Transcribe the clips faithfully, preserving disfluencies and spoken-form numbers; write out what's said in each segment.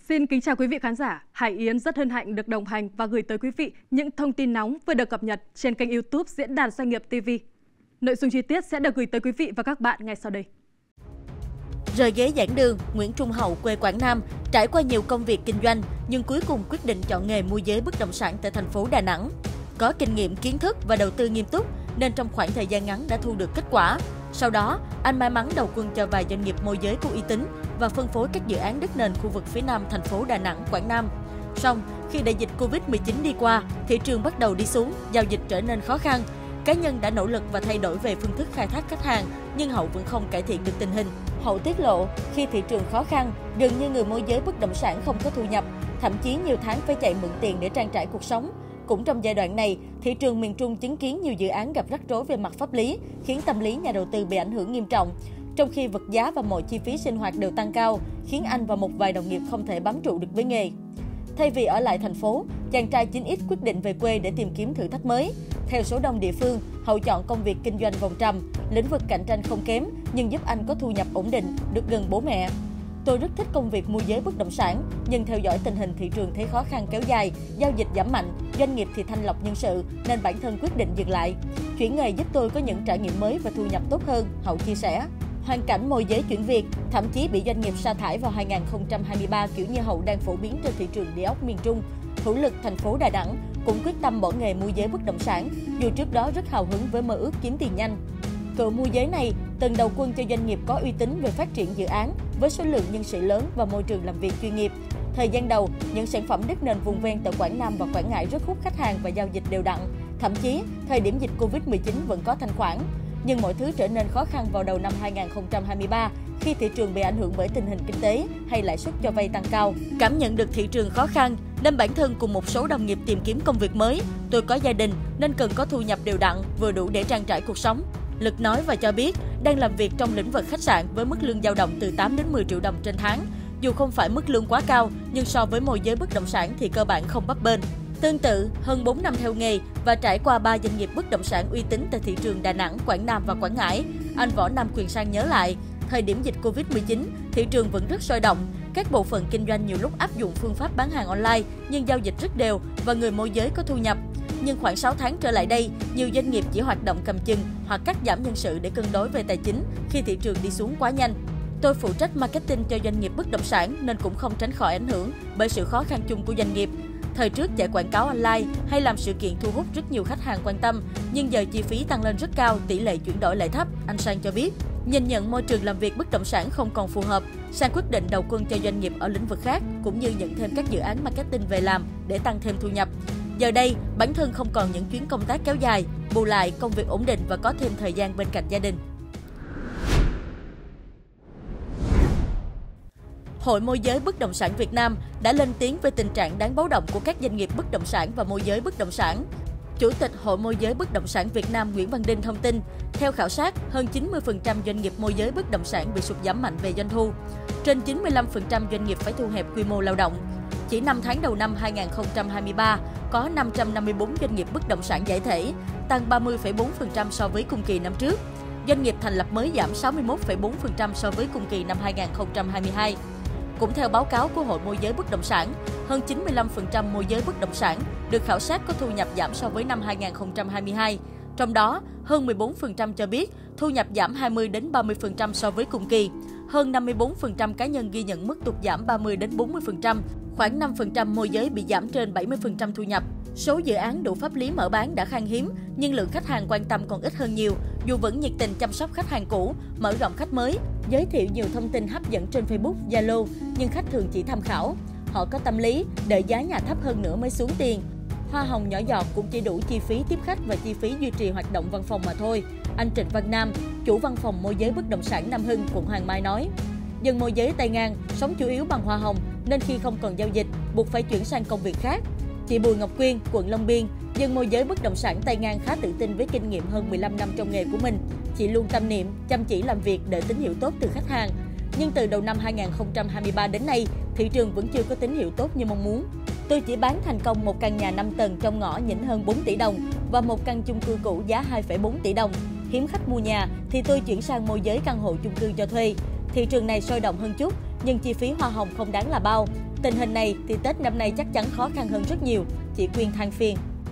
Xin kính chào quý vị khán giả. Hải Yến rất hân hạnh được đồng hành và gửi tới quý vị những thông tin nóng vừa được cập nhật trên kênh YouTube Diễn đàn Doanh nghiệp ti vi. Nội dung chi tiết sẽ được gửi tới quý vị và các bạn ngay sau đây. Rời ghế giảng đường, Nguyễn Trung Hậu quê Quảng Nam trải qua nhiều công việc kinh doanh nhưng cuối cùng quyết định chọn nghề môi giới bất động sản tại thành phố Đà Nẵng. Có kinh nghiệm, kiến thức và đầu tư nghiêm túc nên trong khoảng thời gian ngắn đã thu được kết quả. Sau đó, anh may mắn đầu quân cho vài doanh nghiệp môi giới có uy tín và phân phối các dự án đất nền khu vực phía Nam thành phố Đà Nẵng, Quảng Nam. Song, khi đại dịch Covid mười chín đi qua, thị trường bắt đầu đi xuống, giao dịch trở nên khó khăn. Cá nhân đã nỗ lực và thay đổi về phương thức khai thác khách hàng, nhưng Hậu vẫn không cải thiện được tình hình. Hậu tiết lộ, khi thị trường khó khăn, dường như người môi giới bất động sản không có thu nhập, thậm chí nhiều tháng phải chạy mượn tiền để trang trải cuộc sống. Cũng trong giai đoạn này, thị trường miền Trung chứng kiến nhiều dự án gặp rắc rối về mặt pháp lý, khiến tâm lý nhà đầu tư bị ảnh hưởng nghiêm trọng. Trong khi vật giá và mọi chi phí sinh hoạt đều tăng cao, khiến anh và một vài đồng nghiệp không thể bám trụ được với nghề. Thay vì ở lại thành phố, chàng trai chín ích quyết định về quê để tìm kiếm thử thách mới. Theo số đông địa phương, Hậu chọn công việc kinh doanh vòng trầm, lĩnh vực cạnh tranh không kém nhưng giúp anh có thu nhập ổn định, được gần bố mẹ. Tôi rất thích công việc môi giới bất động sản, nhưng theo dõi tình hình thị trường thấy khó khăn kéo dài, giao dịch giảm mạnh, doanh nghiệp thì thanh lọc nhân sự nên bản thân quyết định dừng lại. Chuyển nghề giúp tôi có những trải nghiệm mới và thu nhập tốt hơn, Hậu chia sẻ. Hoàn cảnh môi giới chuyển việc, thậm chí bị doanh nghiệp sa thải vào hai nghìn không trăm hai mươi ba kiểu như Hậu đang phổ biến trên thị trường địa ốc miền Trung. Thủ lực thành phố Đà Nẵng cũng quyết tâm bỏ nghề môi giới bất động sản, dù trước đó rất hào hứng với mơ ước kiếm tiền nhanh. Cựu môi giới này từng đầu quân cho doanh nghiệp có uy tín về phát triển dự án với số lượng nhân sự lớn và môi trường làm việc chuyên nghiệp. Thời gian đầu, những sản phẩm đất nền vùng ven tại Quảng Nam và Quảng Ngãi rất hút khách hàng và giao dịch đều đặn. Thậm chí, thời điểm dịch Covid mười chín vẫn có thanh khoản. Nhưng mọi thứ trở nên khó khăn vào đầu năm hai nghìn không trăm hai mươi ba khi thị trường bị ảnh hưởng bởi tình hình kinh tế hay lãi suất cho vay tăng cao. Cảm nhận được thị trường khó khăn nên bản thân cùng một số đồng nghiệp tìm kiếm công việc mới. Tôi có gia đình nên cần có thu nhập đều đặn, vừa đủ để trang trải cuộc sống. Lực nói và cho biết đang làm việc trong lĩnh vực khách sạn với mức lương dao động từ tám đến mười triệu đồng trên tháng. Dù không phải mức lương quá cao, nhưng so với môi giới bất động sản thì cơ bản không bấp bênh. Tương tự, hơn bốn năm theo nghề và trải qua ba doanh nghiệp bất động sản uy tín tại thị trường Đà Nẵng, Quảng Nam và Quảng Ngãi, anh Võ Nam Quyền Sang nhớ lại, thời điểm dịch Covid mười chín, thị trường vẫn rất sôi động. Các bộ phận kinh doanh nhiều lúc áp dụng phương pháp bán hàng online nhưng giao dịch rất đều và người môi giới có thu nhập. Nhưng khoảng sáu tháng trở lại đây, nhiều doanh nghiệp chỉ hoạt động cầm chừng hoặc cắt giảm nhân sự để cân đối về tài chính khi thị trường đi xuống quá nhanh. Tôi phụ trách marketing cho doanh nghiệp bất động sản nên cũng không tránh khỏi ảnh hưởng bởi sự khó khăn chung của doanh nghiệp. Thời trước chạy quảng cáo online hay làm sự kiện thu hút rất nhiều khách hàng quan tâm, nhưng giờ chi phí tăng lên rất cao, tỷ lệ chuyển đổi lại thấp, anh Sang cho biết. Nhìn nhận môi trường làm việc bất động sản không còn phù hợp, Sang quyết định đầu quân cho doanh nghiệp ở lĩnh vực khác, cũng như nhận thêm các dự án marketing về làm để tăng thêm thu nhập. Giờ đây, bản thân không còn những chuyến công tác kéo dài, bù lại công việc ổn định và có thêm thời gian bên cạnh gia đình. Hội môi giới bất động sản Việt Nam đã lên tiếng về tình trạng đáng báo động của các doanh nghiệp bất động sản và môi giới bất động sản. Chủ tịch Hội môi giới bất động sản Việt Nam Nguyễn Văn Đinh thông tin, theo khảo sát, hơn chín mươi phần trăm doanh nghiệp môi giới bất động sản bị sụt giảm mạnh về doanh thu. Trên chín mươi lăm phần trăm doanh nghiệp phải thu hẹp quy mô lao động. Chỉ năm tháng đầu năm hai nghìn không trăm hai mươi ba, có năm trăm năm mươi tư doanh nghiệp bất động sản giải thể, tăng ba mươi phẩy bốn phần trăm so với cùng kỳ năm trước. Doanh nghiệp thành lập mới giảm sáu mươi mốt phẩy bốn phần trăm so với cùng kỳ năm hai nghìn không trăm hai mươi hai. Cũng theo báo cáo của Hội môi giới bất động sản, hơn chín mươi lăm phần trăm môi giới bất động sản được khảo sát có thu nhập giảm so với năm hai nghìn không trăm hai mươi hai. Trong đó, hơn mười bốn phần trăm cho biết thu nhập giảm hai mươi đến ba mươi phần trăm so với cùng kỳ. Hơn năm mươi tư phần trăm cá nhân ghi nhận mức tụt giảm ba mươi đến bốn mươi phần trăm. Khoảng năm phần trăm môi giới bị giảm trên bảy mươi phần trăm thu nhập. Số dự án đủ pháp lý mở bán đã khan hiếm, nhưng lượng khách hàng quan tâm còn ít hơn nhiều. Dù vẫn nhiệt tình chăm sóc khách hàng cũ, mở rộng khách mới, giới thiệu nhiều thông tin hấp dẫn trên Facebook, Zalo, nhưng khách thường chỉ tham khảo. Họ có tâm lý, đợi giá nhà thấp hơn nữa mới xuống tiền. Hoa hồng nhỏ giọt cũng chỉ đủ chi phí tiếp khách và chi phí duy trì hoạt động văn phòng mà thôi. Anh Trịnh Văn Nam, chủ văn phòng môi giới bất động sản Nam Hưng, quận Hoàng Mai nói. Dân môi giới tay ngang, sống chủ yếu bằng hoa hồng nên khi không còn giao dịch, buộc phải chuyển sang công việc khác. Chị Bùi Ngọc Quyên, quận Long Biên, dân môi giới bất động sản tay ngang khá tự tin với kinh nghiệm hơn mười lăm năm trong nghề của mình. Chị luôn tâm niệm, chăm chỉ làm việc để tín hiệu tốt từ khách hàng. Nhưng từ đầu năm hai nghìn không trăm hai mươi ba đến nay, thị trường vẫn chưa có tín hiệu tốt như mong muốn. Tôi chỉ bán thành công một căn nhà năm tầng trong ngõ nhỉnh hơn bốn tỷ đồng và một căn chung cư cũ giá hai phẩy bốn tỷ đồng. Hiếm khách mua nhà thì tôi chuyển sang môi giới căn hộ chung cư cho thuê. Thị trường này sôi động hơn chút, nhưng chi phí hoa hồng không đáng là bao. Tình hình này thì Tết năm nay chắc chắn khó khăn hơn rất nhiều, chị Quyên than phiền.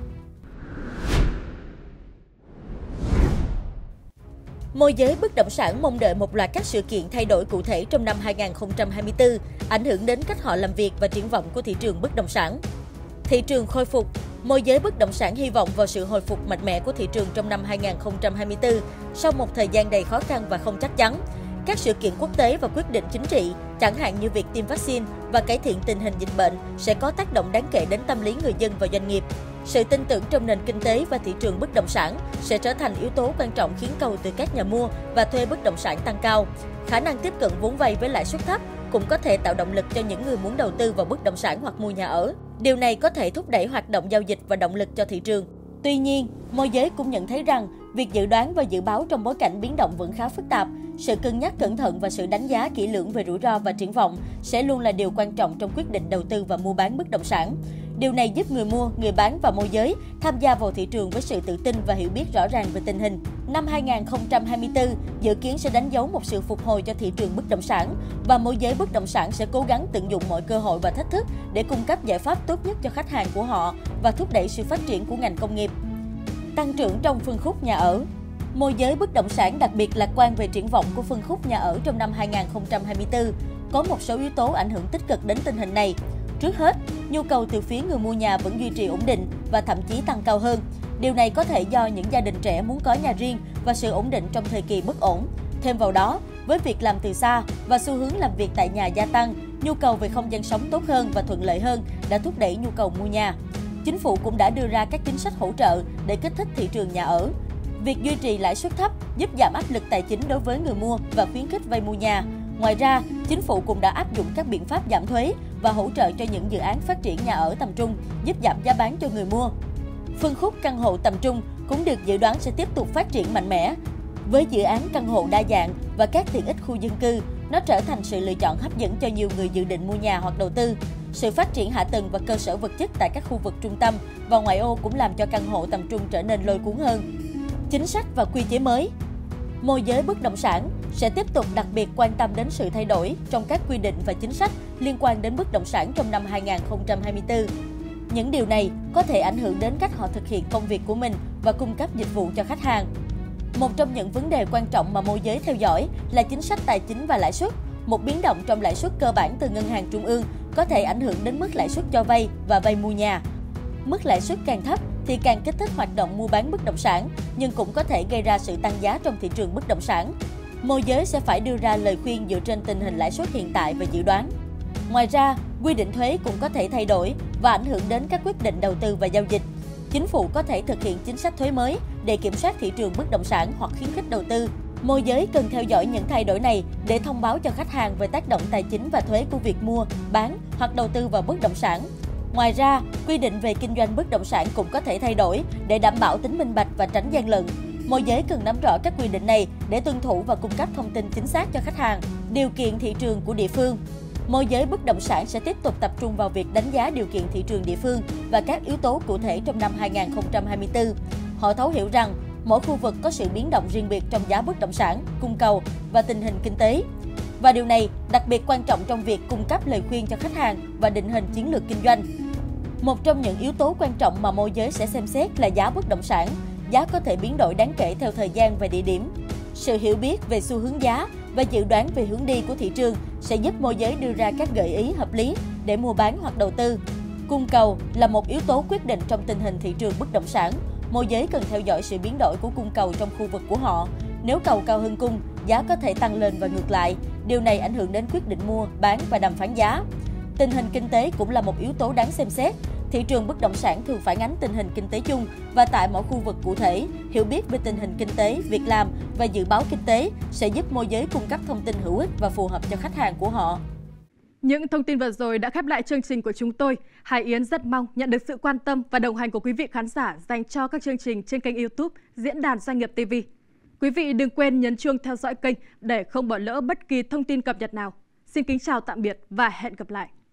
Môi giới bất động sản mong đợi một loạt các sự kiện thay đổi cụ thể trong năm hai nghìn không trăm hai mươi tư, ảnh hưởng đến cách họ làm việc và triển vọng của thị trường bất động sản. Thị trường khôi phục. Môi giới bất động sản hy vọng vào sự hồi phục mạnh mẽ của thị trường trong năm hai nghìn không trăm hai mươi tư sau một thời gian đầy khó khăn và không chắc chắn. Các sự kiện quốc tế và quyết định chính trị, chẳng hạn như việc tiêm vaccine và cải thiện tình hình dịch bệnh, sẽ có tác động đáng kể đến tâm lý người dân và doanh nghiệp. Sự tin tưởng trong nền kinh tế và thị trường bất động sản sẽ trở thành yếu tố quan trọng khiến cầu từ các nhà mua và thuê bất động sản tăng cao. Khả năng tiếp cận vốn vay với lãi suất thấp cũng có thể tạo động lực cho những người muốn đầu tư vào bất động sản hoặc mua nhà ở. Điều này có thể thúc đẩy hoạt động giao dịch và động lực cho thị trường. Tuy nhiên, môi giới cũng nhận thấy rằng việc dự đoán và dự báo trong bối cảnh biến động vẫn khá phức tạp. Sự cân nhắc cẩn thận và sự đánh giá kỹ lưỡng về rủi ro và triển vọng sẽ luôn là điều quan trọng trong quyết định đầu tư và mua bán bất động sản. Điều này giúp người mua, người bán và môi giới tham gia vào thị trường với sự tự tin và hiểu biết rõ ràng về tình hình. Năm hai nghìn không trăm hai mươi tư dự kiến sẽ đánh dấu một sự phục hồi cho thị trường bất động sản và môi giới bất động sản sẽ cố gắng tận dụng mọi cơ hội và thách thức để cung cấp giải pháp tốt nhất cho khách hàng của họ và thúc đẩy sự phát triển của ngành công nghiệp. Tăng trưởng trong phân khúc nhà ở. Môi giới bất động sản đặc biệt lạc quan về triển vọng của phân khúc nhà ở trong năm hai nghìn không trăm hai mươi tư. Có một số yếu tố ảnh hưởng tích cực đến tình hình này. Trước hết, nhu cầu từ phía người mua nhà vẫn duy trì ổn định và thậm chí tăng cao hơn. Điều này có thể do những gia đình trẻ muốn có nhà riêng và sự ổn định trong thời kỳ bất ổn. Thêm vào đó, với việc làm từ xa và xu hướng làm việc tại nhà gia tăng, nhu cầu về không gian sống tốt hơn và thuận lợi hơn đã thúc đẩy nhu cầu mua nhà. Chính phủ cũng đã đưa ra các chính sách hỗ trợ để kích thích thị trường nhà ở. Việc duy trì lãi suất thấp giúp giảm áp lực tài chính đối với người mua và khuyến khích vay mua nhà. Ngoài ra, chính phủ cũng đã áp dụng các biện pháp giảm thuế và hỗ trợ cho những dự án phát triển nhà ở tầm trung, giúp giảm giá bán cho người mua. Phân khúc căn hộ tầm trung cũng được dự đoán sẽ tiếp tục phát triển mạnh mẽ. Với dự án căn hộ đa dạng và các tiện ích khu dân cư, nó trở thành sự lựa chọn hấp dẫn cho nhiều người dự định mua nhà hoặc đầu tư. Sự phát triển hạ tầng và cơ sở vật chất tại các khu vực trung tâm và ngoại ô cũng làm cho căn hộ tầm trung trở nên lôi cuốn hơn. Chính sách và quy chế mới. Môi giới bất động sản sẽ tiếp tục đặc biệt quan tâm đến sự thay đổi trong các quy định và chính sách liên quan đến bất động sản trong năm hai nghìn không trăm hai mươi tư. Những điều này có thể ảnh hưởng đến cách họ thực hiện công việc của mình và cung cấp dịch vụ cho khách hàng. Một trong những vấn đề quan trọng mà môi giới theo dõi là chính sách tài chính và lãi suất. Một biến động trong lãi suất cơ bản từ ngân hàng trung ương có thể ảnh hưởng đến mức lãi suất cho vay và vay mua nhà. Mức lãi suất càng thấp thì càng kích thích hoạt động mua bán bất động sản, nhưng cũng có thể gây ra sự tăng giá trong thị trường bất động sản. Môi giới sẽ phải đưa ra lời khuyên dựa trên tình hình lãi suất hiện tại và dự đoán. Ngoài ra, quy định thuế cũng có thể thay đổi và ảnh hưởng đến các quyết định đầu tư và giao dịch. Chính phủ có thể thực hiện chính sách thuế mới để kiểm soát thị trường bất động sản hoặc khuyến khích đầu tư. Môi giới cần theo dõi những thay đổi này để thông báo cho khách hàng về tác động tài chính và thuế của việc mua, bán hoặc đầu tư vào bất động sản. Ngoài ra, quy định về kinh doanh bất động sản cũng có thể thay đổi để đảm bảo tính minh bạch và tránh gian lận. Môi giới cần nắm rõ các quy định này để tuân thủ và cung cấp thông tin chính xác cho khách hàng. Điều kiện thị trường của địa phương. Môi giới bất động sản sẽ tiếp tục tập trung vào việc đánh giá điều kiện thị trường địa phương và các yếu tố cụ thể trong năm hai nghìn không trăm hai mươi tư. Họ thấu hiểu rằng mỗi khu vực có sự biến động riêng biệt trong giá bất động sản, cung cầu và tình hình kinh tế. Và điều này đặc biệt quan trọng trong việc cung cấp lời khuyên cho khách hàng và định hình chiến lược kinh doanh. Một trong những yếu tố quan trọng mà môi giới sẽ xem xét là giá bất động sản. Giá có thể biến đổi đáng kể theo thời gian và địa điểm. Sự hiểu biết về xu hướng giá và dự đoán về hướng đi của thị trường sẽ giúp môi giới đưa ra các gợi ý hợp lý để mua bán hoặc đầu tư. Cung cầu là một yếu tố quyết định trong tình hình thị trường bất động sản. Môi giới cần theo dõi sự biến đổi của cung cầu trong khu vực của họ. Nếu cầu cao hơn cung, giá có thể tăng lên và ngược lại. Điều này ảnh hưởng đến quyết định mua, bán và đàm phán giá. Tình hình kinh tế cũng là một yếu tố đáng xem xét. Thị trường bất động sản thường phản ánh tình hình kinh tế chung và tại mỗi khu vực cụ thể. Hiểu biết về tình hình kinh tế, việc làm và dự báo kinh tế sẽ giúp môi giới cung cấp thông tin hữu ích và phù hợp cho khách hàng của họ. Những thông tin vừa rồi đã khép lại chương trình của chúng tôi. Hải Yến rất mong nhận được sự quan tâm và đồng hành của quý vị khán giả dành cho các chương trình trên kênh YouTube Diễn đàn Doanh nghiệp ti vi. Quý vị đừng quên nhấn chuông theo dõi kênh để không bỏ lỡ bất kỳ thông tin cập nhật nào. Xin kính chào tạm biệt và hẹn gặp lại.